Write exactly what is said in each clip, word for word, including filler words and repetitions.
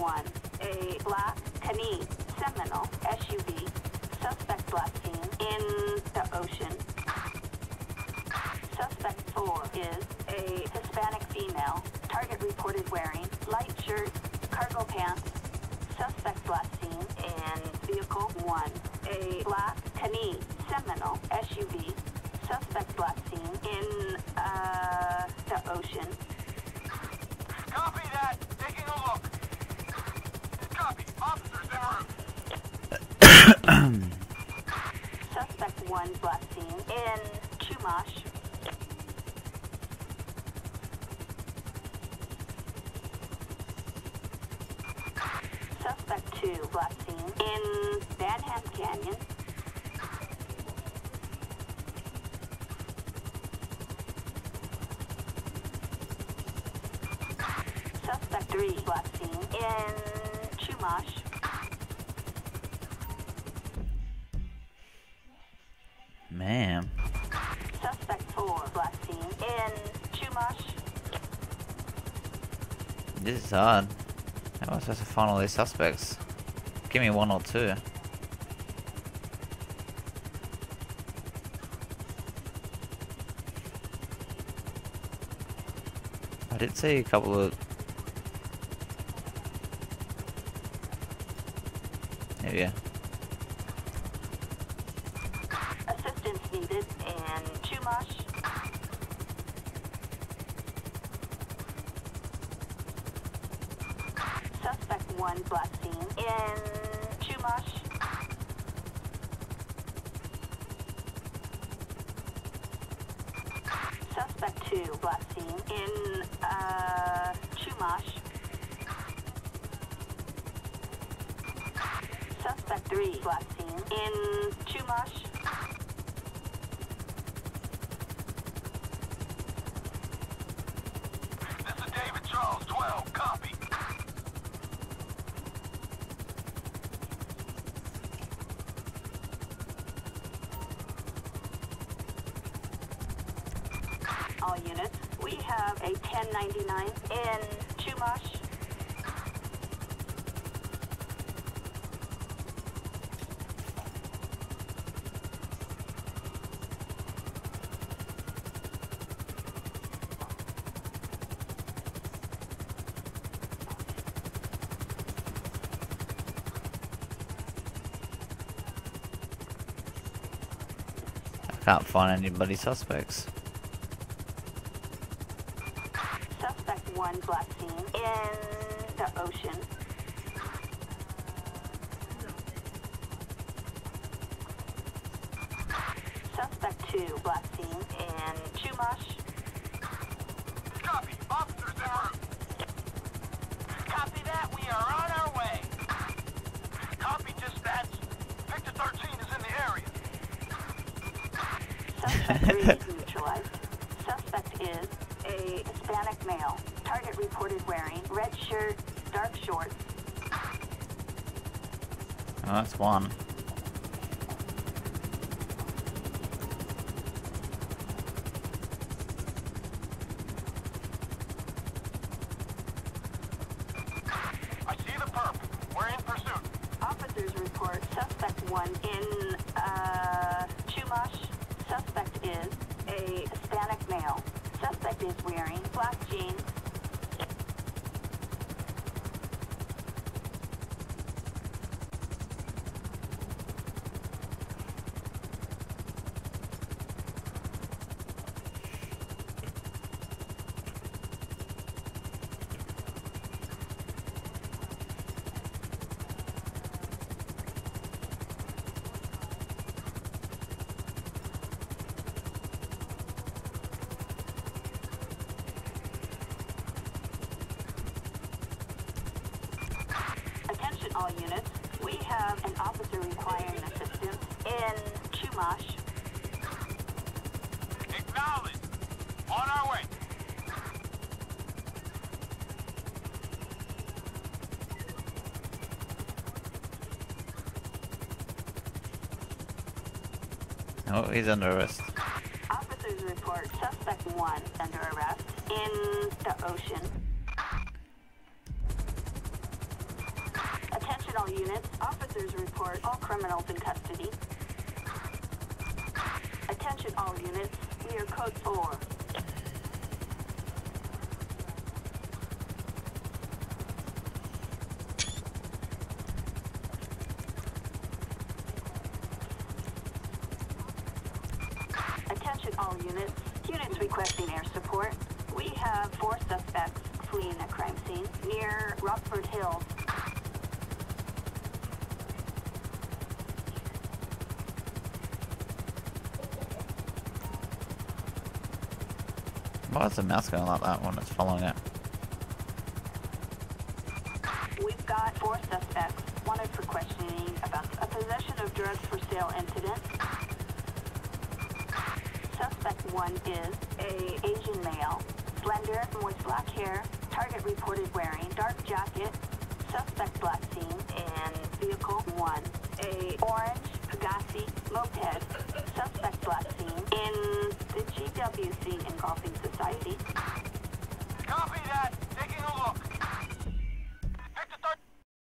one, a black Canee Seminole S U V. Suspect last seen in the ocean. Suspect four is a Hispanic female. Target reported wearing light shirt, cargo pants. Suspect last seen in vehicle one, a black Canee Seminole S U V. Suspect last seen in uh, the ocean. Copy that. Taking a look. Copy. Officers en route. Suspect one last seen in Chumash. Suspect two last seen in Van Ham Canyon. Suspect three last seen in Chumash. Man. Suspect four last seen in Chumash. This is hard. How am I supposed to find all these suspects? Give me one or two. I did see a couple of... There you go. Assistance needed in Chumash. Suspect one last seen in Chumash. Suspect two last seen in uh, Chumash. Suspect three last seen in Chumash. This is David Charles, twelve. Copy. All units, we have a ten ninety-nine in Chumash. I can't find anybody suspects. Suspect one last seen in the ocean. Suspect two last seen in Chumash. Copy. Officers en route. Copy that. We are on our way. Copy dispatch. Victor thirteen is in the area. Suspect three is neutralized. Suspect is a Hispanic male. Target reported wearing red shirt, dark shorts. Oh, that's one. I see the perp. We're in pursuit. Officers report suspect one in uh, Chumash. Suspect is a Hispanic male. Suspect is wearing black jeans. Attention all units, we have an officer requiring assistance in Chumash. Acknowledge. On our way. Oh, he's under arrest. Officers report suspect one under arrest in the ocean. units. Officers report all criminals in custody. Attention all units. We are code four. Attention all units. Units requesting air support. We have four suspects fleeing a crime scene near Rockford Hills. Why is the mouse going like that when it's following it? We've got four suspects wanted for questioning about a possession of drugs for sale incident. Suspect one is a Asian male, slender, with black hair. Target reported wearing dark jacket. Suspect black scene and vehicle one. A orange Pagasi moped. Suspect black scene in the G W C Engulfing Society. Copy that. Taking a look. Victor thirteen.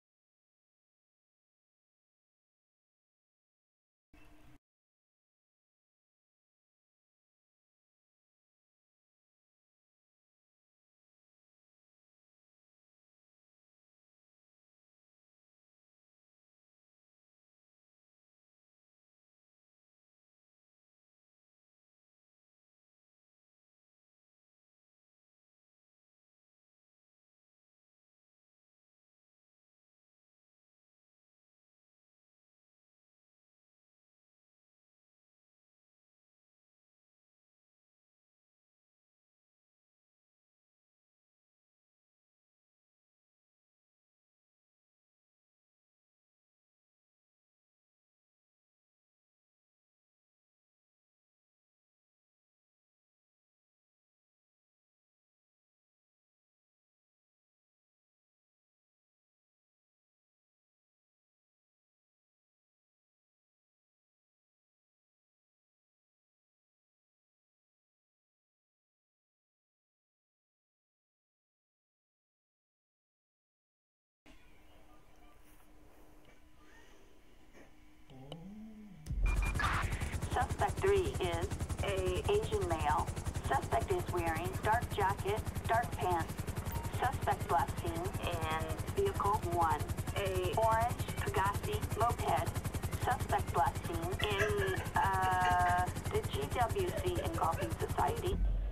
Suspect three is a Asian male. Suspect is wearing dark jacket, dark pants. Suspect black scene and vehicle one. A orange Pagasi moped. Suspect black scene in uh, the G W C Engulfing Society.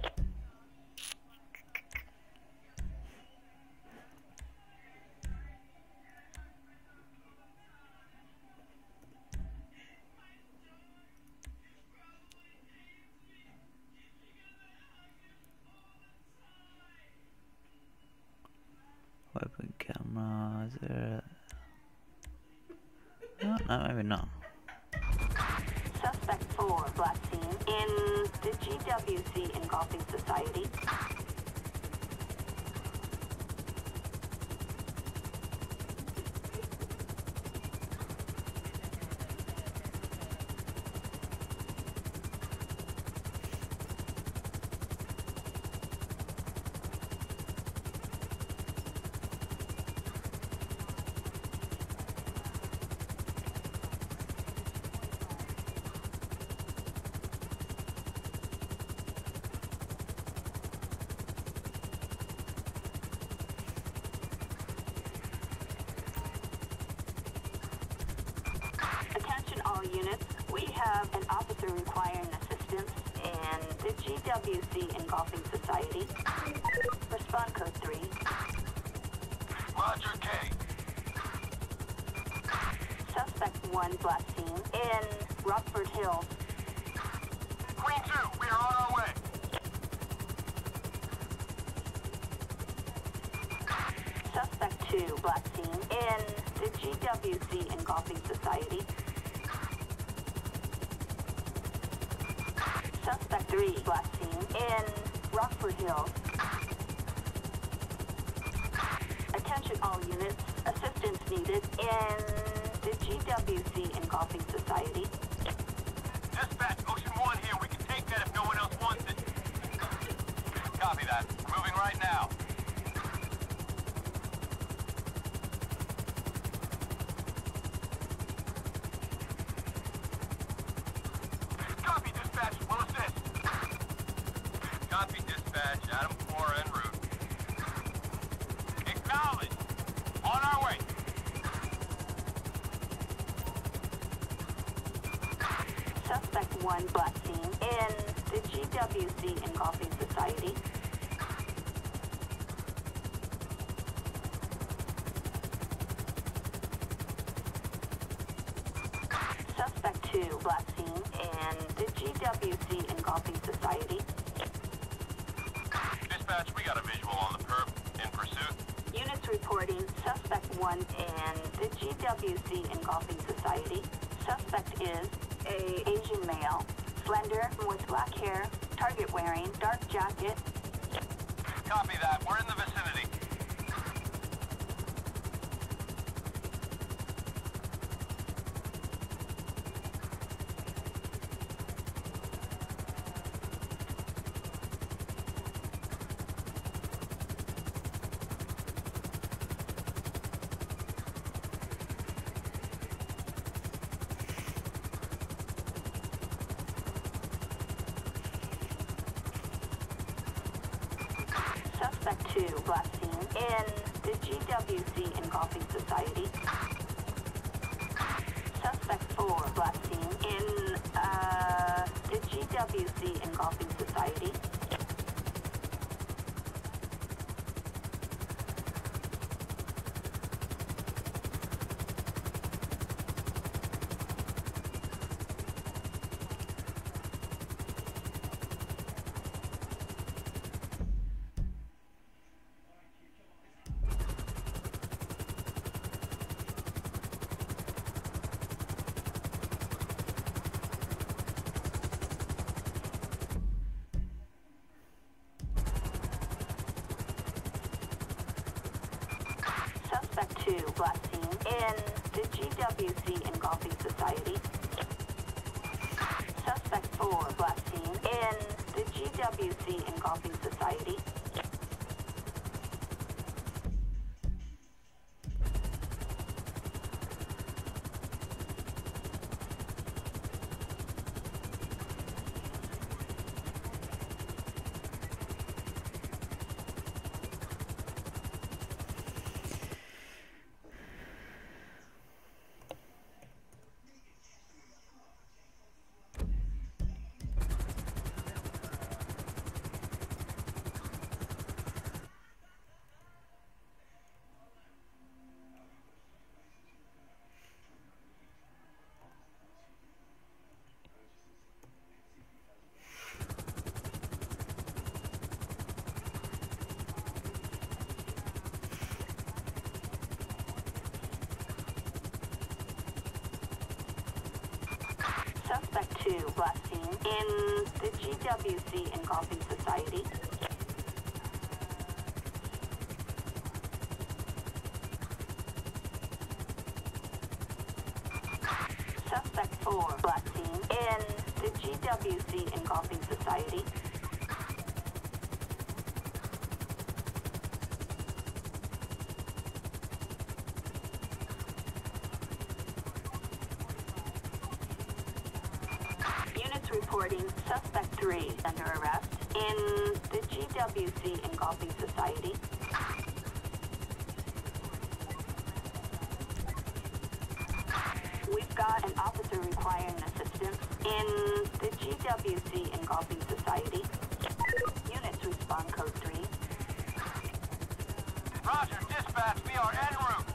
Weapon camera, is there? No, no, maybe not. Suspect four, black scene in the G W C Engulfing Society. Attention all units, we have an officer requiring assistance in the G W C Engulfing Society. Respond code three. Roger, K. Suspect one, black scene in Rockford Hills. Queen two, we are on our way. Suspect two, black scene in the G W C Engulfing Society. Suspect three, black scene in Rockford Hills. Attention all units, assistance needed in the G W C Engulfing Society. Dispatch, Ocean one here. We can take that if no one else wants it. Copy that. Moving right now. Suspect one black scene in the G W C Engulfing Society. Suspect two black scene in the G W C Engulfing Society. Dispatch, we got a visual on the perp. In pursuit. Units reporting suspect one in the G W C Engulfing Society. Suspect is a Asian male, slender, with black hair, target wearing, dark jacket. Copy that. We're in the vicinity. Suspect two black scene in the G W C Engulfing Society. Suspect four black scene in uh, the G W C Engulfing Society. Suspect two black scene in the G W C Engulfing Society. Suspect four black scene in the G W C Engulfing Society. Suspect two black scene in the G W C Engulfing Society. Suspect four black scene in the G W C Engulfing Society. Reporting suspect three under arrest in the G W C Engulfing Society. We've got an officer requiring assistance in the G W C Engulfing Society. Units respond code three. Roger, dispatch, we are en route.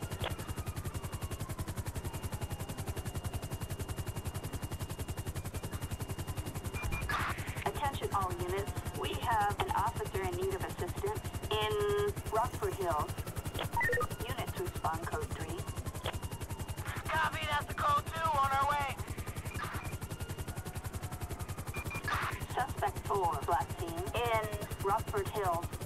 Attention all units, we have an officer in need of assistance in Rockford Hills. Units respond code three. Copy, that's the code two, on our way. Suspect four black scene in Rockford Hills.